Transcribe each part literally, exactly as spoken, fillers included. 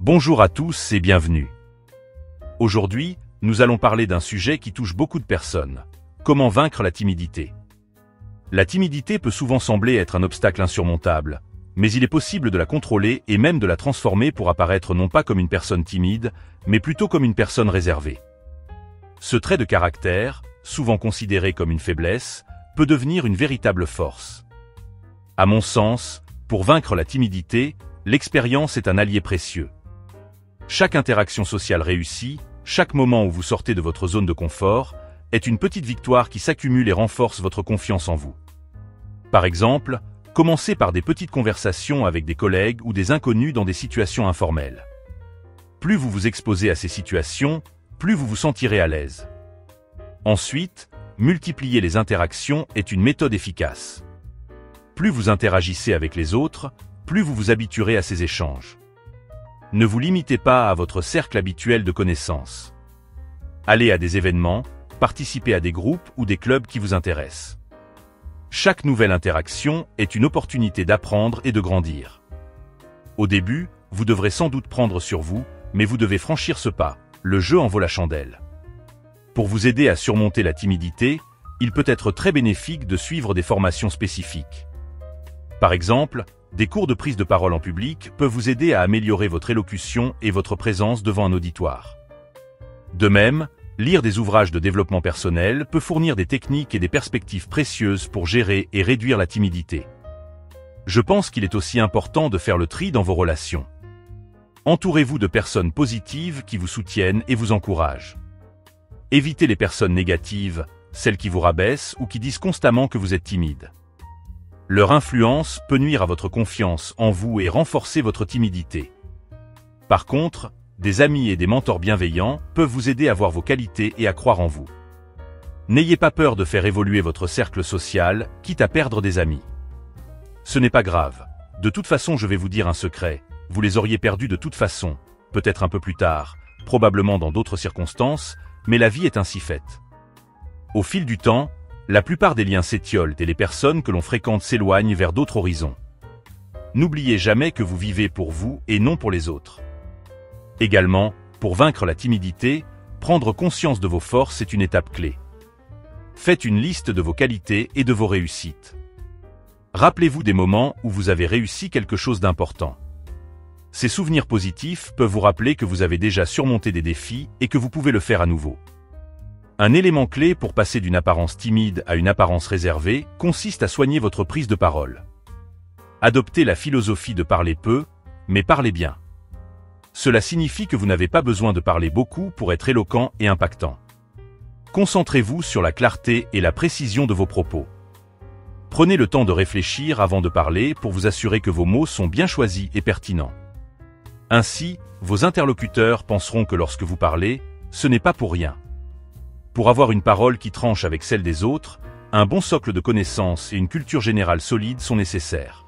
Bonjour à tous et bienvenue. Aujourd'hui, nous allons parler d'un sujet qui touche beaucoup de personnes. Comment vaincre la timidité? La timidité peut souvent sembler être un obstacle insurmontable, mais il est possible de la contrôler et même de la transformer pour apparaître non pas comme une personne timide, mais plutôt comme une personne réservée. Ce trait de caractère, souvent considéré comme une faiblesse, peut devenir une véritable force. À mon sens, pour vaincre la timidité, l'expérience est un allié précieux. Chaque interaction sociale réussie, chaque moment où vous sortez de votre zone de confort, est une petite victoire qui s'accumule et renforce votre confiance en vous. Par exemple, commencez par des petites conversations avec des collègues ou des inconnus dans des situations informelles. Plus vous vous exposez à ces situations, plus vous vous sentirez à l'aise. Ensuite, multiplier les interactions est une méthode efficace. Plus vous interagissez avec les autres, plus vous vous habituerez à ces échanges. Ne vous limitez pas à votre cercle habituel de connaissances. Allez à des événements, participez à des groupes ou des clubs qui vous intéressent. Chaque nouvelle interaction est une opportunité d'apprendre et de grandir. Au début, vous devrez sans doute prendre sur vous, mais vous devez franchir ce pas, le jeu en vaut la chandelle. Pour vous aider à surmonter la timidité, il peut être très bénéfique de suivre des formations spécifiques. Par exemple, des cours de prise de parole en public peuvent vous aider à améliorer votre élocution et votre présence devant un auditoire. De même, lire des ouvrages de développement personnel peut fournir des techniques et des perspectives précieuses pour gérer et réduire la timidité. Je pense qu'il est aussi important de faire le tri dans vos relations. Entourez-vous de personnes positives qui vous soutiennent et vous encouragent. Évitez les personnes négatives, celles qui vous rabaissent ou qui disent constamment que vous êtes timide. Leur influence peut nuire à votre confiance en vous et renforcer votre timidité. Par contre, des amis et des mentors bienveillants peuvent vous aider à voir vos qualités et à croire en vous. N'ayez pas peur de faire évoluer votre cercle social, quitte à perdre des amis. Ce n'est pas grave. De toute façon, je vais vous dire un secret. Vous les auriez perdus de toute façon, peut-être un peu plus tard, probablement dans d'autres circonstances, mais la vie est ainsi faite. Au fil du temps, la plupart des liens s'étiolent et les personnes que l'on fréquente s'éloignent vers d'autres horizons. N'oubliez jamais que vous vivez pour vous et non pour les autres. Également, pour vaincre la timidité, prendre conscience de vos forces est une étape clé. Faites une liste de vos qualités et de vos réussites. Rappelez-vous des moments où vous avez réussi quelque chose d'important. Ces souvenirs positifs peuvent vous rappeler que vous avez déjà surmonté des défis et que vous pouvez le faire à nouveau. Un élément clé pour passer d'une apparence timide à une apparence réservée consiste à soigner votre prise de parole. Adoptez la philosophie de parler peu, mais parlez bien. Cela signifie que vous n'avez pas besoin de parler beaucoup pour être éloquent et impactant. Concentrez-vous sur la clarté et la précision de vos propos. Prenez le temps de réfléchir avant de parler pour vous assurer que vos mots sont bien choisis et pertinents. Ainsi, vos interlocuteurs penseront que lorsque vous parlez, ce n'est pas pour rien. Pour avoir une parole qui tranche avec celle des autres, un bon socle de connaissances et une culture générale solide sont nécessaires.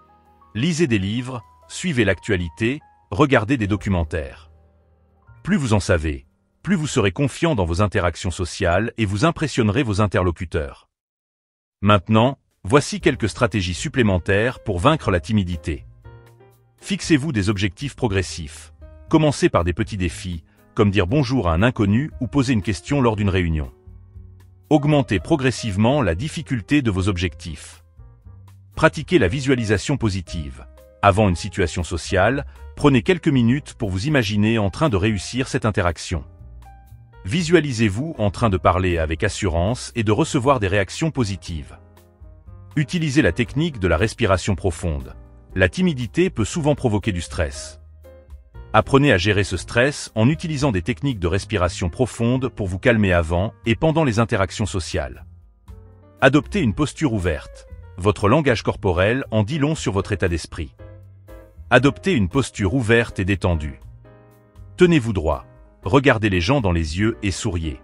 Lisez des livres, suivez l'actualité, regardez des documentaires. Plus vous en savez, plus vous serez confiant dans vos interactions sociales et vous impressionnerez vos interlocuteurs. Maintenant, voici quelques stratégies supplémentaires pour vaincre la timidité. Fixez-vous des objectifs progressifs. Commencez par des petits défis, comme dire bonjour à un inconnu ou poser une question lors d'une réunion. Augmentez progressivement la difficulté de vos objectifs. Pratiquez la visualisation positive. Avant une situation sociale, prenez quelques minutes pour vous imaginer en train de réussir cette interaction. Visualisez-vous en train de parler avec assurance et de recevoir des réactions positives. Utilisez la technique de la respiration profonde. La timidité peut souvent provoquer du stress. Apprenez à gérer ce stress en utilisant des techniques de respiration profonde pour vous calmer avant et pendant les interactions sociales. Adoptez une posture ouverte. Votre langage corporel en dit long sur votre état d'esprit. Adoptez une posture ouverte et détendue. Tenez-vous droit. Regardez les gens dans les yeux et souriez.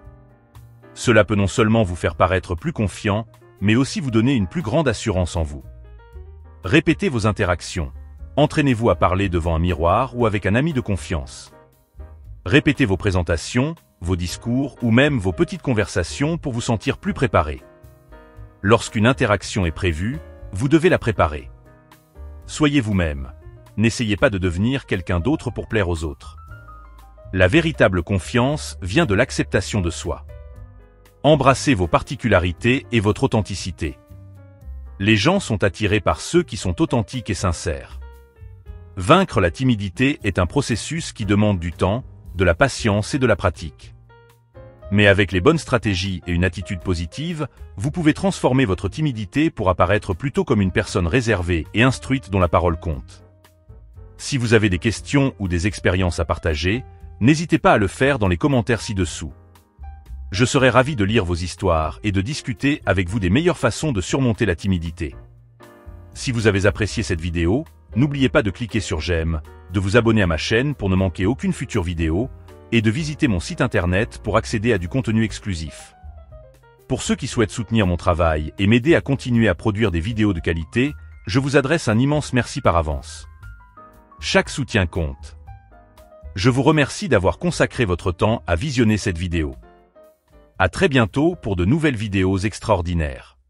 Cela peut non seulement vous faire paraître plus confiant, mais aussi vous donner une plus grande assurance en vous. Répétez vos interactions. Entraînez-vous à parler devant un miroir ou avec un ami de confiance. Répétez vos présentations, vos discours ou même vos petites conversations pour vous sentir plus préparé. Lorsqu'une interaction est prévue, vous devez la préparer. Soyez vous-même. n'essayez pas de devenir quelqu'un d'autre pour plaire aux autres. La véritable confiance vient de l'acceptation de soi. Embrassez vos particularités et votre authenticité. Les gens sont attirés par ceux qui sont authentiques et sincères. Vaincre la timidité est un processus qui demande du temps, de la patience et de la pratique. Mais avec les bonnes stratégies et une attitude positive, vous pouvez transformer votre timidité pour apparaître plutôt comme une personne réservée et instruite dont la parole compte. Si vous avez des questions ou des expériences à partager, n'hésitez pas à le faire dans les commentaires ci-dessous. Je serai ravi de lire vos histoires et de discuter avec vous des meilleures façons de surmonter la timidité. Si vous avez apprécié cette vidéo, n'oubliez pas de cliquer sur j'aime, de vous abonner à ma chaîne pour ne manquer aucune future vidéo, et de visiter mon site internet pour accéder à du contenu exclusif. Pour ceux qui souhaitent soutenir mon travail et m'aider à continuer à produire des vidéos de qualité, je vous adresse un immense merci par avance. Chaque soutien compte. Je vous remercie d'avoir consacré votre temps à visionner cette vidéo. À très bientôt pour de nouvelles vidéos extraordinaires.